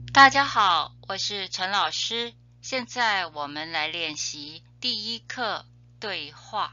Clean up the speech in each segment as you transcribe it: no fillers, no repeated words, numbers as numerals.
大家好，我是陈老师。现在我们来练习第一课对话。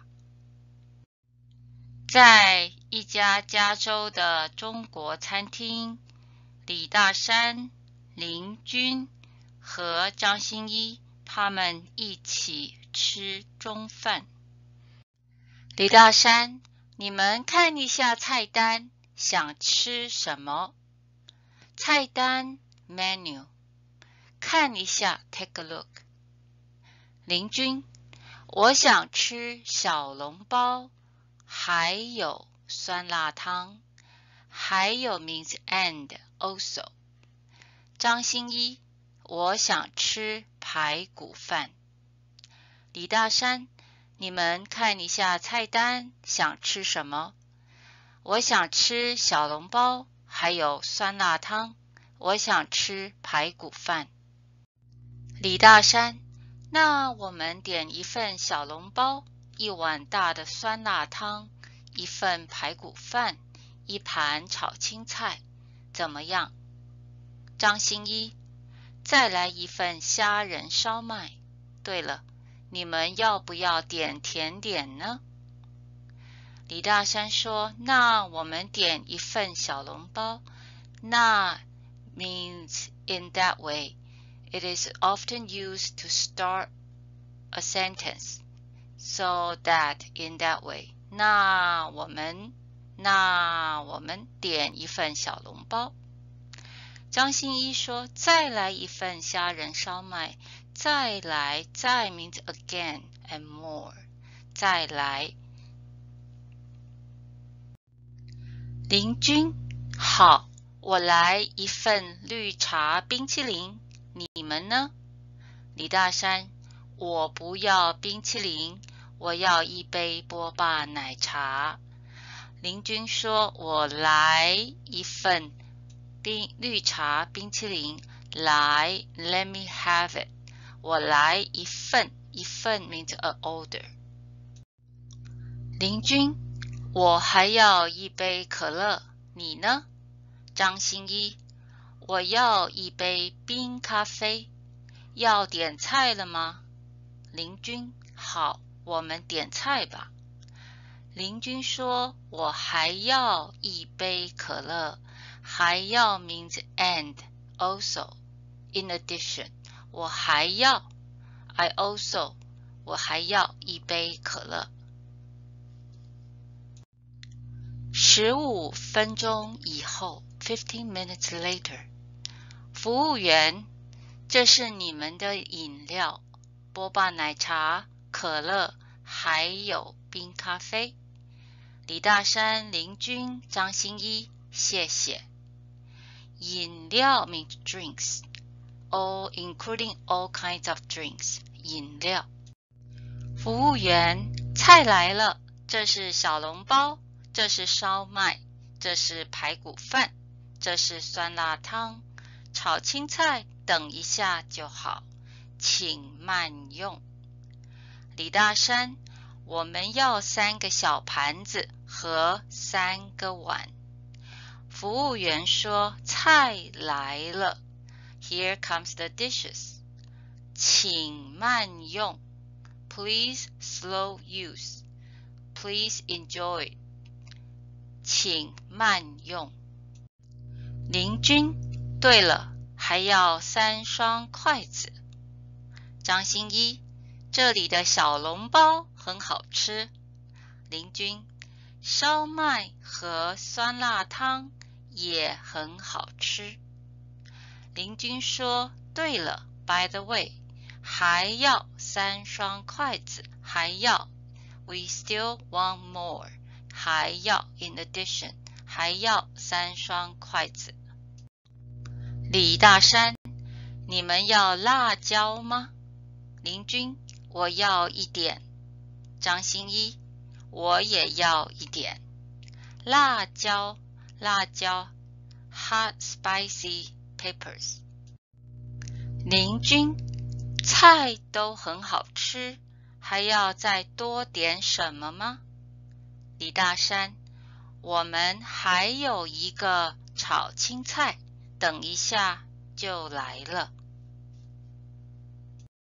在一家加州的中国餐厅，李大山、林军和张新一他们一起吃中饭。李大山，你们看一下菜单，想吃什么？菜单 menu。看一下 take a look。 林军，我想吃小笼包，还有酸辣汤，还有 means and also。 张新一，我想吃排骨饭。李大山，你们看一下菜单，想吃什么？我想吃小笼包，还有酸辣汤，我想吃排骨饭。李大山，那我们点一份小笼包，一碗大的酸辣汤，一份排骨饭，一盘炒青菜，怎么样？张新一，再来一份虾仁烧麦。对了，你们要不要点甜点呢？李大山说，那我们点一份小笼包。那 means in that way.It is often used to start a sentence, so that in that way. 那我们点一份小笼包。张新一说，再来一份虾仁烧麦。再 means again and more. 再来。林军，好，我来一份绿茶冰淇淋。你们呢？李大山，我不要冰淇淋，我要一杯波霸奶茶。林军说，我来一份绿茶冰淇淋。来 let me have it。 我来一份 means a order。 林军，我还要一杯可乐。你呢？张新一，我要一杯冰咖啡。要点菜了吗？林军，好，我们点菜吧。林军说，我还要一杯可乐。还要 means and also in addition。 我还要 I also 我还要一杯可乐。15分钟以后 15 minutes later。 服务员，这是你们的饮料，波霸奶茶、可乐，还有冰咖啡。李大山、林军、张新一，谢谢。饮料 means drinks, all including all kinds of drinks. 饮料。服务员，菜来了，这是小笼包，这是烧麦，这是排骨饭，这是酸辣汤，炒青菜等一下就好，请慢用。李大山，我们要3个小盘子和3个碗。服务员说，菜来了。Here comes the dishes. 请慢用。Please slow use. Please enjoy. 请慢用。林军，对了，还要3双筷子。张新一，这里的小笼包很好吃。林军，烧麦和酸辣汤也很好吃。林军说，对了 by the way， 还要3双筷子，还要 we still want more， 还要 in addition， 还要3双筷子。李大山，你们要辣椒吗？林军，我要一点。张新一，我也要一点。辣椒 hot spicy peppers。林军，菜都很好吃，还要再多点什么吗？李大山，我们还有一个炒青菜，等一下就来了。